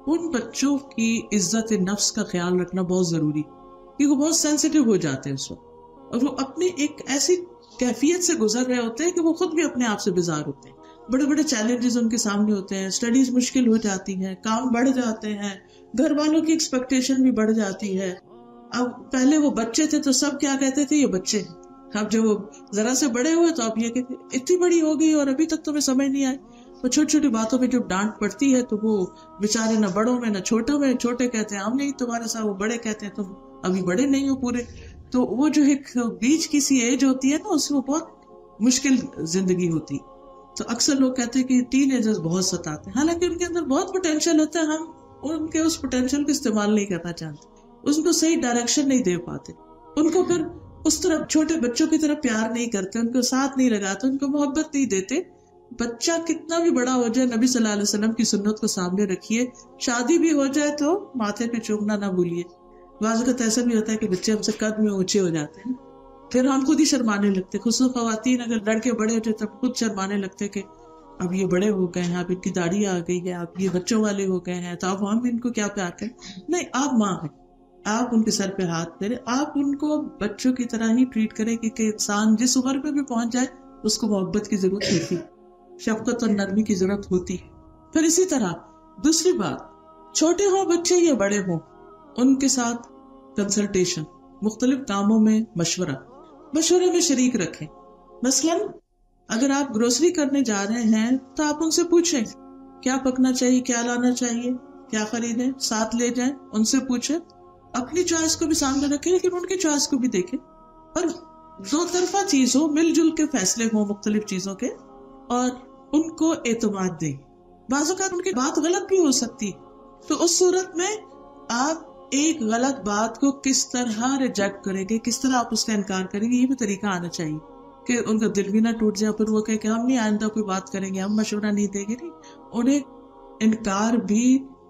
ان بچوں کی عزت نفس کا خیال رکھنا بہت ضروری، کیونکہ وہ بہت سینسیٹیو ہو جاتے ہیں اس وقت، اور وہ اپنے ایک ایسی کیفیت سے گزر رہے ہوتے ہیں کہ وہ خود بھی اپنے آپ سے بیزار ہوتے ہیں. بڑے بڑے چیلنجز ان کے سامنے ہوتے ہیں، اسٹڈیز مشکل ہو جاتی ہیں، کام بڑھ جاتے ہیں، گھر والوں کی ایکسپیکٹیشن بھی بڑھ جاتی ہے. اب پہلے وہ بچے تھے تو سب کیا کہتے تھے، یہ بچے ہیں. اب جب وہ ذرا سے بڑے ہوئے تو اب یہ کہ اتنی بڑی ہو گئی اور ابھی تک تمہیں سمجھ نہیں آئی. وہ چھوٹی چھوٹی باتوں پہ جب ڈانٹ پڑتی ہے تو وہ بےچارے نہ بڑوں میں نہ چھوٹوں میں، چھوٹے کہتے ہیں ہم نہیں تمہارے ساتھ، وہ بڑے کہتے ہیں تم ابھی بڑے نہیں ہو پورے. تو وہ جو ایک بیچ کی سی ایج ہوتی ہے نا، اس میں بہت مشکل زندگی ہوتی. تو اکثر لوگ کہتے ہیں کہ ٹین ایجرز بہت ستاتے ہیں، حالانکہ ان کے اندر بہت پوٹینشیل ہوتا ہے، ہم ان کے اس پوٹینشیل کو استعمال نہیں کرنا چاہتے، ان کو صحیح ڈائریکشن نہیں دے پاتے، ان کو پھر اس طرح چھوٹے بچوں کی طرح پیار نہیں کرتے، ان کو ساتھ نہیں لگاتے، ان کو محبت نہیں دیتے. بچہ کتنا بھی بڑا ہو جائے، نبی صلی اللہ علیہ وسلم کی سنت کو سامنے رکھیے. شادی بھی ہو جائے تو ماتھے پہ چومنا نہ بھولیے. بعض اوقات ایسا بھی ہوتا ہے کہ بچے ہم سے قد میں اونچے ہو جاتے ہیں، پھر ہم خود ہی شرمانے لگتے، خصوصاً خواتین اگر لڑکے بڑے ہوتے تب خود شرمانے لگتے کہ اب یہ بڑے ہو گئے ہیں، اب ان کی داڑھی آ گئی ہے، اب یہ بچوں والے ہو گئے ہیں، تو اب ہم ان کو کیا پیار کریں. نہیں، آپ ماں ہیں، آپ ان کے سر پہ ہاتھ پھیریں، آپ ان کو بچوں کی طرح ہی ٹریٹ کریں، کیونکہ انسان جس عمر پہ بھی پہنچ جائے اس کو محبت کی ضرورت ہوتی ہے، شفقت اور نرمی کی ضرورت ہوتی ہے. پھر اسی طرح دوسری بات، چھوٹے ہوں بچے یا بڑے ہوں، ان کے ساتھ کنسلٹیشن، مختلف کاموں میں مشورہ مشورے میں شریک رکھیں. مثلاً اگر آپ گروسری کرنے جا رہے ہیں تو آپ ان سے پوچھیں کیا پکنا چاہیے، کیا لانا چاہیے، کیا خریدیں، ساتھ لے جائیں، ان سے پوچھیں. اپنی چوائس کو بھی سامنے رکھیں لیکن ان کی چوائس کو بھی دیکھیں، اور دو طرفہ چیز ہو، مل جل کے فیصلے ہوں مختلف چیزوں کے، اور ان کو اعتماد دیں. بعض اوقات ان کی بات غلط بھی ہو سکتی، تو اس صورت میں آپ ایک غلط بات کو کس طرح ریجیکٹ کریں گے، کس طرح آپ اس کا انکار کریں گے، یہ بھی طریقہ آنا چاہیے کہ ان کا دل بھی نہ ٹوٹ جائے، پھر وہ کہے کہ ہم نہیں آئندہ کوئی بات کریں گے، ہم مشورہ نہیں دیں گے. نہیں، انہیں انکار بھی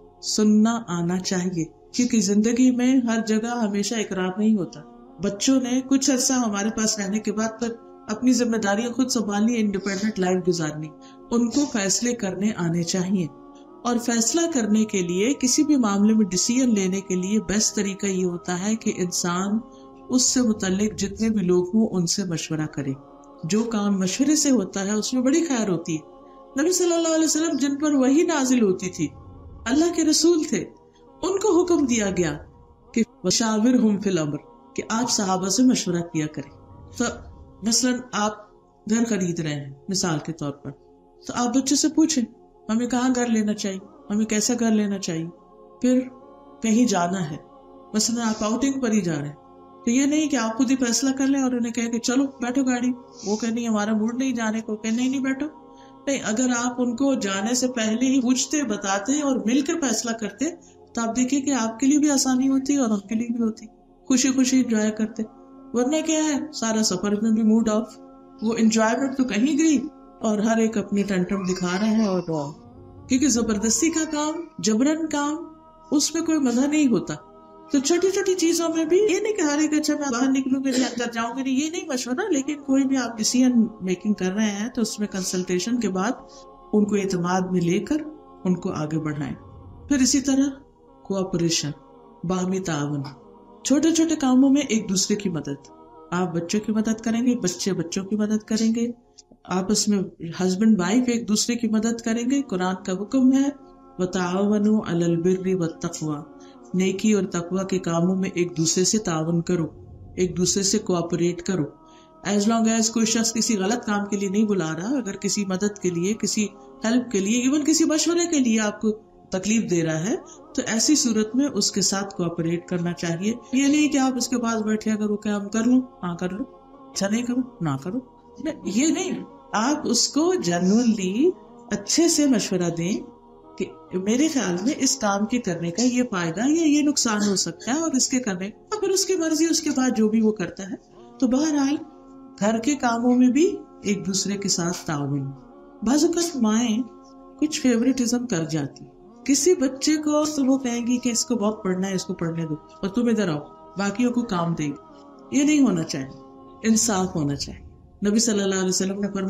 سننا آنا چاہیے، کیونکہ زندگی میں ہر جگہ ہمیشہ اقرار نہیں ہوتا. بچوں نے کچھ عرصہ ہمارے پاس رہنے کے بعد پھر اپنی ذمہ داریاں خود سنبھالنی، انڈیپینڈنٹ لائف گزارنی. ان کو فیصلے کرنے آنے چاہیے، اور فیصلہ کرنے کے لیے، کسی بھی معاملے میں ڈیسیژن لینے کے لیے بیسٹ طریقہ یہ ہوتا ہے کہ انسان اس سے متعلق جتنے بھی لوگ ہوں ان سے مشورہ کرے. جو کام مشورے سے ہوتا ہے اس میں بڑی خیر ہوتی ہے. نبی صلی اللہ علیہ وسلم جن پر وحی نازل ہوتی تھی، اللہ کے رسول تھے، ان کو حکم دیا گیا کہ وشاورہم فی الامر، کہ آپ صحابہ سے مشورہ کیا کریں. تو مثلا آپ گھر خرید رہے ہیں مثال کے طور پر، تو آپ بچے سے پوچھیں ہمیں کہاں گھر لینا چاہیے، ہمیں کیسا گھر لینا چاہیے. پھر کہیں جانا ہے، مثلا آپ آؤٹنگ پر ہی جا رہے ہیں، تو یہ نہیں کہ آپ خود ہی فیصلہ کر لیں اور انہیں کہیں کہ چلو بیٹھو گاڑی، وہ کہ نہیں ہمارا موڈ نہیں جانے کو، کہ نہیں نہیں بیٹھو. نہیں، اگر آپ ان کو جانے سے پہلے ہی پوچھتے، بتاتے اور مل کر فیصلہ کرتے تو آپ دیکھیں کہ آپ کے لیے بھی آسانی ہوتی اور ان کے لیے بھی ہوتی، خوشی خوشی انجوائے کرتے. ورنہ کیا ہے، سارا سفر میں بھی موڈ آف، وہ انجوائمنٹ تو کہیں گئی اور ہر ایک اپنی ٹنٹم دکھا رہا ہے. اور کیونکہ زبردستی کا کام، جبرن کام، اس میں کوئی مزہ نہیں ہوتا. تو چھوٹی چھوٹی چیزوں میں بھی یہ نہیں کہ ہر ایک اچھا میں باہر نکلوں گی اندر جاؤں گی، یہ نہیں مشورہ، لیکن کوئی بھی آپ ڈیسیژن میکنگ کر رہے ہیں تو اس میں کنسلٹیشن کے بعد ان کو اعتماد میں لے کر ان کو آگے بڑھائیں. پھر اسی طرح کوآپریشن، باہمی تعاون، چھوٹے چھوٹے کاموں میں ایک دوسرے کی مدد. آپ بچوں کی مدد کریں گے، بچے بچوں کی مدد کریں گے، آپس میں ہسبینڈ وائف ایک دوسرے کی مدد کریں گے. قرآن کا حکم ہے وَتَعَاوَنُوا عَلَى الْبِرِّ وَالتَّقْوَى، نیکی اور تقوی کے کاموں میں ایک دوسرے سے تعاون کرو، ایک دوسرے سے کوآپریٹ کرو. ایز لانگ ایز کوئی شخص کسی غلط کام کے لیے نہیں بلا رہا، اگر کسی مدد کے لیے، کسی ہیلپ کے لیے، ایون کسی مشورے کے لیے آپ کو تکلیف دے رہا ہے، تو ایسی صورت میں اس کے ساتھ کوآپریٹ کرنا چاہیے. یہ نہیں کہ آپ اس کے پاس بیٹھے اگر وہ کہ ہم کر لوں، ہاں کر لو، اچھا نہیں کرو نہ کرو، یہ نہیں. آپ اس کو جنرلی اچھے سے مشورہ دیں کہ میرے خیال میں اس کام کے کرنے کا یہ فائدہ یا یہ نقصان ہو سکتا ہے، اور اس کے کرنے اور پھر اس کی مرضی، اس کے بعد جو بھی وہ کرتا ہے. تو بہرحال گھر کے کاموں میں بھی ایک دوسرے کے ساتھ تعاون. بعض اوقات مائیں کچھ فیوریٹزم کر جاتی، کسی بچے کو تو وہ کہیں گی کہ اس کو بہت پڑھنا ہے، اس کو پڑھنے دو اور تم ادھر آؤ، باقیوں کو کام دے گی. یہ نہیں ہونا چاہیے، انصاف ہونا چاہیے. نبی صلی اللہ علیہ وسلم نے فرمایا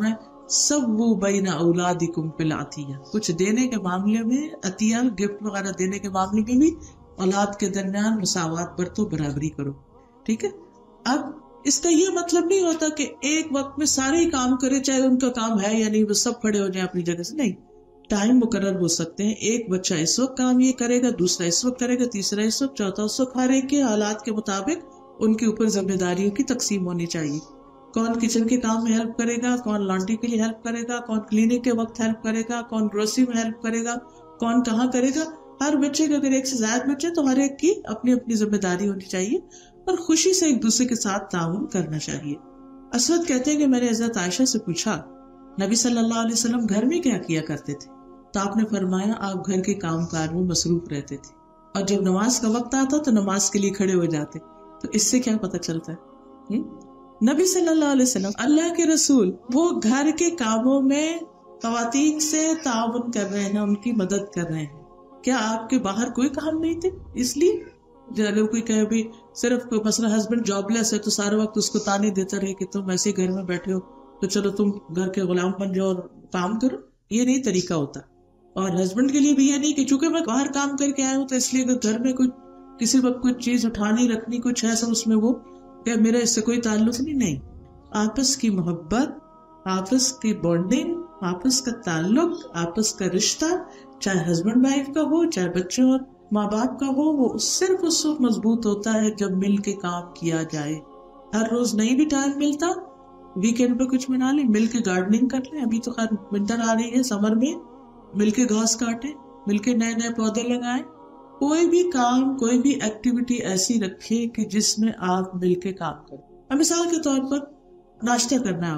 سووا بین اولادکم بالعطیہ، کچھ دینے کے معاملے میں عطیہ گفٹ وغیرہ دینے کے معاملے میں بھی اولاد کے درمیان مساوات برتو، برابری کرو. ٹھیک ہے. اب اس کا یہ مطلب نہیں ہوتا کہ ایک وقت میں سارے ہی کام کرے، چاہے ان کا کام ہے یا نہیں، وہ سب کھڑے ہو جائیں اپنی جگہ سے. نہیں، ٹائم مقرر ہو سکتے ہیں. ایک بچہ اس وقت کام یہ کرے گا، دوسرا اس وقت کرے گا، تیسرا اس وقت، چوتھا اس وقت. ہر ایک کے حالات کے مطابق ان کے اوپر ذمہ داریوں کی تقسیم ہونی چاہیے. کون کچن کے کام میں ہیلپ کرے گا، کون لانڈری کے لیے ہیلپ کرے گا، کون کلینک کے وقت ہیلپ کرے گا، کون گروسری میں ہیلپ کرے گا، کون کہاں کرے گا. ہر بچے کا اگر ایک سے زائد بچے تو ہر ایک کی اپنی اپنی ذمہ داری ہونی چاہیے اور خوشی سے ایک دوسرے کے ساتھ تعاون کرنا چاہیے. اسود کہتے ہیں کہ میں نے حضرت عائشہ سے پوچھا نبی صلی اللہ علیہ وسلم گھر میں کیا کیا کرتے تھے؟ تو آپ نے فرمایا آپ گھر کے کام کار میں مصروف رہتے تھے اور جب نماز کا وقت آتا تو نماز کے لیے کھڑے ہو جاتے. تو اس سے کیا پتہ چلتا ہے؟ نبی صلی اللہ علیہ وسلم اللہ کے رسول وہ گھر کے کاموں میں خواتین سے تعاون کر رہے ہیں، ان کی مدد کر رہے ہیں. کیا آپ کے باہر کوئی کام نہیں تھے؟ اس لیے جب کوئی کہے بھی صرف مثلا ہسبینڈ جاب لیس ہے تو سارا وقت اس کو تانے دیتا رہے کہ تم ایسے گھر میں بیٹھے ہو تو چلو تم گھر کے غلام بن جاؤ اور کام کرو. یہ نہیں طریقہ ہوتا. اور ہسبینڈ کے لیے بھی یہ نہیں کہ چونکہ میں باہر کام کر کے آیا ہوں تو اس لیے اگر گھر میں کچھ کسی وقت کچھ چیز اٹھانی رکھنی کچھ ایسا اس میں وہ کہ میرا اس سے کوئی تعلق نہیں. نہیں، آپس کی محبت، آپس کی بانڈنگ، آپس کا تعلق، آپس کا رشتہ چاہے ہسبینڈ وائف کا ہو چاہے بچوں اور ماں باپ کا ہو، وہ صرف اس وقت مضبوط ہوتا ہے جب مل کے کام کیا جائے. ہر روز نہیں بھی ٹائم ملتا، ویکینڈ پہ کچھ بنا لیں، مل کے گارڈننگ کر لیں. ابھی تو خیر ونٹر آ رہی ہے، سمر میں مل کے گھاس کاٹیں، مل کے نئے نئے پودے لگائیں. کوئی بھی کام کوئی بھی ایکٹیویٹی ایسی رکھے کہ جس میں آپ مل کے کام کریں. اب مثال کے طور پر ناشتہ کرنا ہے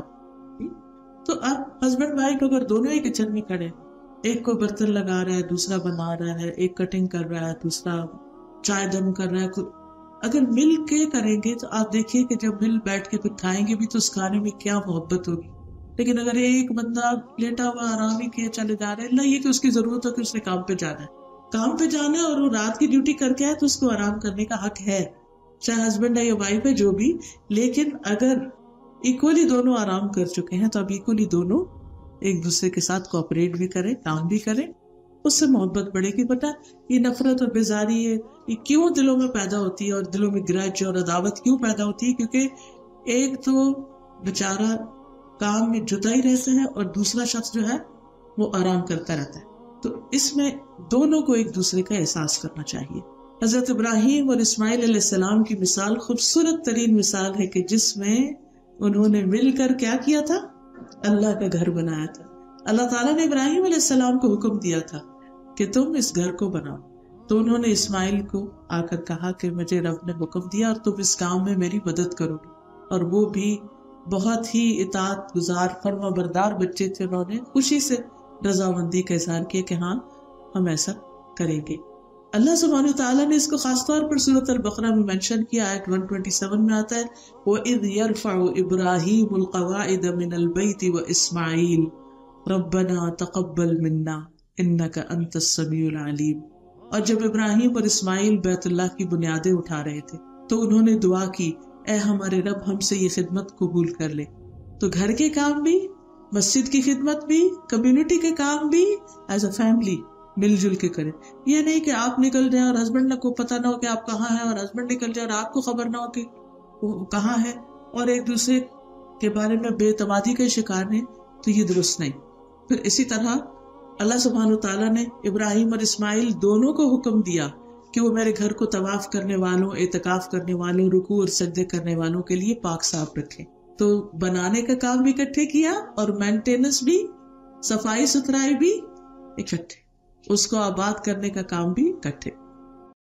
آپ، تو آپ ہسبینڈ وائف اگر دونوں ہی کچن میں کھڑے، ایک کو برتن لگا رہا ہے دوسرا بنا رہا ہے، ایک کٹنگ کر رہا ہے دوسرا چائے دم کر رہا ہے، اگر مل کے کریں گے تو آپ دیکھیے کہ جب مل بیٹھ کے پھر کھائیں گے بھی تو اس کھانے میں کیا محبت ہوگی. لیکن اگر ایک بندہ لیٹا ہوا آرام ہی کیے چلے جا رہے ہیں، نہ یہ کہ اس کی ضرورت ہو کہ اس نے کام پہ جانا ہے، کام پہ جانا ہے اور وہ رات کی ڈیوٹی کر کے آئے تو اس کو آرام کرنے کا حق ہے، چاہے ہسبینڈ ہے یا وائف ہے جو بھی. لیکن اگر ایکولی دونوں آرام کر چکے ہیں تو اب ایکولی دونوں ایک دوسرے کے ساتھ کوآپریٹ بھی کریں، کام بھی کریں، اس سے محبت بڑھے گی. بتا یہ نفرت اور بیزاری ہے یہ کیوں دلوں میں پیدا ہوتی ہے اور دلوں میں گرج اور عداوت کیوں پیدا ہوتی ہے؟ کیونکہ ایک تو بیچارہ کام میں جتا ہی رہتا ہے اور دوسرا شخص جو ہے وہ آرام کرتا رہتا ہے. تو اس میں دونوں کو ایک دوسرے کا احساس کرنا چاہیے. حضرت ابراہیم اور اسماعیل علیہ السلام کی مثال خوبصورت ترین مثال ہے کہ جس میں انہوں نے مل کر کیا کیا تھا؟ اللہ کا گھر بنایا تھا. اللہ تعالیٰ نے ابراہیم علیہ السلام کو حکم دیا تھا کہ تم اس گھر کو بناؤ، تو انہوں نے اسماعیل کو آ کر کہا کہ مجھے رب نے حکم دیا اور تم اس کام میں میری مدد کرو گے. اور وہ بھی بہت ہی اطاعت گزار فرما بردار بچے تھے، انہوں نے خوشی سے رضامندی کا اظہار کیا کہ ہاں ہم ایسا کریں گے. اللہ سبحانہ تعالیٰ نے اس کو خاص طور پر سورۃ البقرہ میں منشن کیا. آیت ایک سو سبائیس میں آتا ہے وَإِذْ يَرْفَعُ إِبْرَاهِيمُ الْقَوَاعِدَ مِنَ الْبَيْتِ وَإِسْمَاعِيلُ رَبَّنَا تَقَبَّلْ مِنَّا إِنَّكَ أَنْتَ السَّمِيعُ الْعَلِيمُ. اور جب ابراہیم اور اسماعیل بیت اللہ کی بنیادیں اٹھا رہے تھے تو انہوں نے دعا کی اے ہمارے رب ہم سے یہ خدمت قبول کر لے. تو گھر کے کام بھی، مسجد کی خدمت بھی، کمیونٹی کے کام بھی ایز اے فیملی مل جل کے کریں. یہ نہیں کہ آپ نکل جائیں اور ہسبینڈ کو پتہ نہ ہو کہ آپ کہاں ہیں، اور ہسبینڈ نکل جائے اور آپ کو خبر نہ ہو کہ وہ کہاں ہے، اور ایک دوسرے کے بارے میں بے اعتمادی کا شکار ہیں، تو یہ درست نہیں. پھر اسی طرح اللہ سبحانہ تعالیٰ نے ابراہیم اور اسماعیل دونوں کو حکم دیا کہ وہ میرے گھر کو طواف کرنے والوں، اعتکاف کرنے والوں، رکوع اور سجدے کرنے والوں کے لیے پاک صاف رکھیں. تو بنانے کا کام بھی اکٹھے کیا اور مینٹیننس بھی، صفائی ستھرائی بھی اکٹھے، اس کو آباد کرنے کا کام بھی اکٹھے.